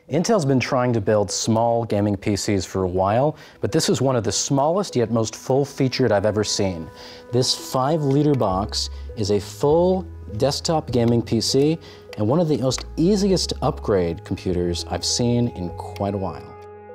Intel's been trying to build small gaming PCs for a while, but this is one of the smallest yet most full-featured I've ever seen. This 5-liter box is a full desktop gaming PC and one of the most easiest to upgrade computers I've seen in quite a while.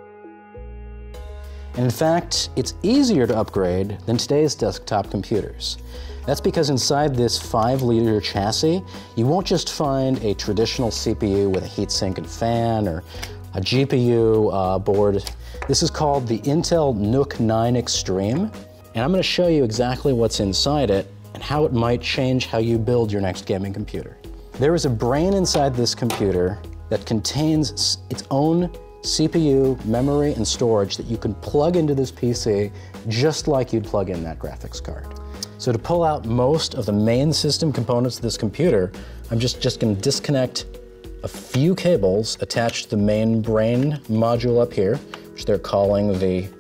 And in fact, it's easier to upgrade than today's desktop computers. That's because inside this 5-liter chassis, you won't just find a traditional CPU with a heatsink and fan or a GPU board. This is called the Intel NUC 9 Extreme, and I'm going to show you exactly what's inside it and how it might change how you build your next gaming computer. There is a brain inside this computer that contains its own CPU, memory, and storage that you can plug into this PC just like you'd plug in that graphics card. So to pull out most of the main system components of this computer, I'm just going to disconnect a few cables attached to the main brain module up here, which they're calling the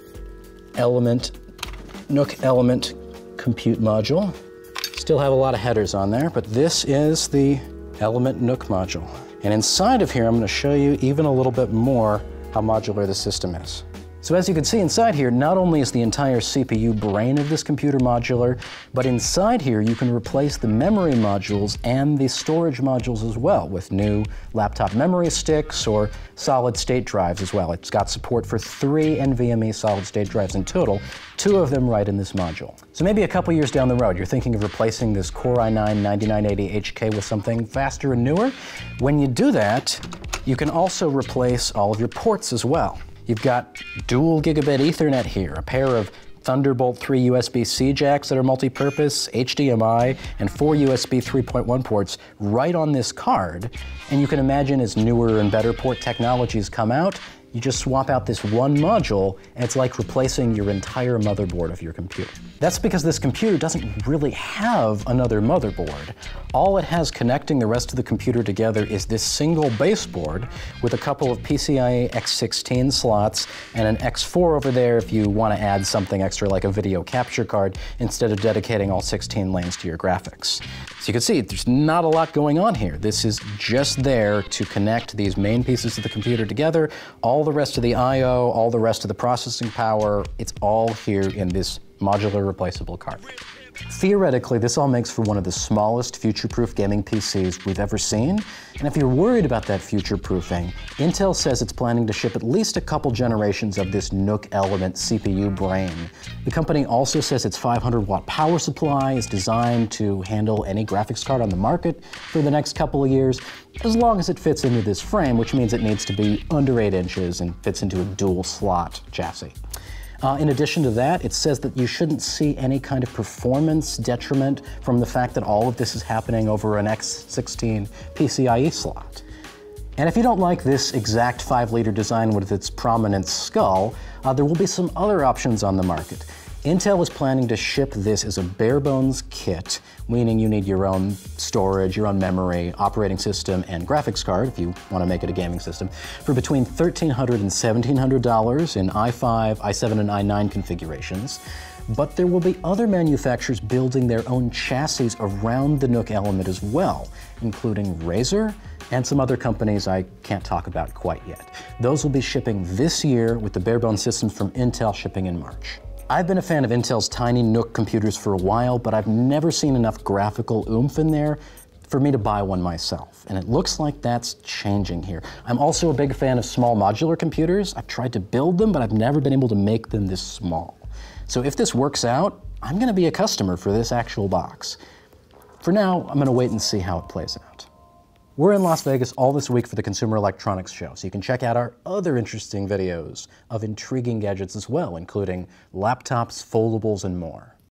NUC Element Compute Module. Still have a lot of headers on there, but this is the Element NUC module. And inside of here, I'm going to show you even a little bit more how modular the system is. So as you can see inside here, not only is the entire CPU brain of this computer modular, but inside here you can replace the memory modules and the storage modules as well with new laptop memory sticks or solid-state drives as well. It's got support for 3 NVMe solid-state drives in total, 2 of them right in this module. So maybe a couple years down the road, you're thinking of replacing this Core i9-9980HK with something faster and newer. When you do that, you can also replace all of your ports as well. You've got dual gigabit Ethernet here, a pair of Thunderbolt 3 USB-C jacks that are multi-purpose, HDMI, and 4 USB 3.1 ports right on this card. And you can imagine as newer and better port technologies come out, you just swap out this one module, and it's like replacing your entire motherboard of your computer. That's because this computer doesn't really have another motherboard. All it has connecting the rest of the computer together is this single baseboard with a couple of PCIe X16 slots and an X4 over there if you want to add something extra like a video capture card instead of dedicating all 16 lanes to your graphics. So you can see there's not a lot going on here. This is just there to connect these main pieces of the computer together. All the rest of the I/O, all the rest of the processing power, it's all here in this modular replaceable card. Theoretically, this all makes for one of the smallest future-proof gaming PCs we've ever seen. And if you're worried about that future-proofing, Intel says it's planning to ship at least a couple generations of this NUC Element CPU brain. The company also says its 500-watt power supply is designed to handle any graphics card on the market for the next couple of years, as long as it fits into this frame, which means it needs to be under 8 inches and fits into a dual-slot chassis. In addition to that, it says that you shouldn't see any kind of performance detriment from the fact that all of this is happening over an X16 PCIe slot. And if you don't like this exact 5-liter design with its prominent skull, there will be some other options on the market. Intel is planning to ship this as a bare-bones kit, meaning you need your own storage, your own memory, operating system, and graphics card, if you want to make it a gaming system, for between $1,300 and $1,700 in i5, i7, and i9 configurations. But there will be other manufacturers building their own chassis around the NUC Element as well, including Razer and some other companies I can't talk about quite yet. Those will be shipping this year, with the bare-bones systems from Intel shipping in March. I've been a fan of Intel's tiny NUC computers for a while, but I've never seen enough graphical oomph in there for me to buy one myself. And it looks like that's changing here. I'm also a big fan of small modular computers. I've tried to build them, but I've never been able to make them this small. So if this works out, I'm going to be a customer for this actual box. For now, I'm going to wait and see how it plays out. We're in Las Vegas all this week for the Consumer Electronics Show, so you can check out our other interesting videos of intriguing gadgets as well, including laptops, foldables, and more.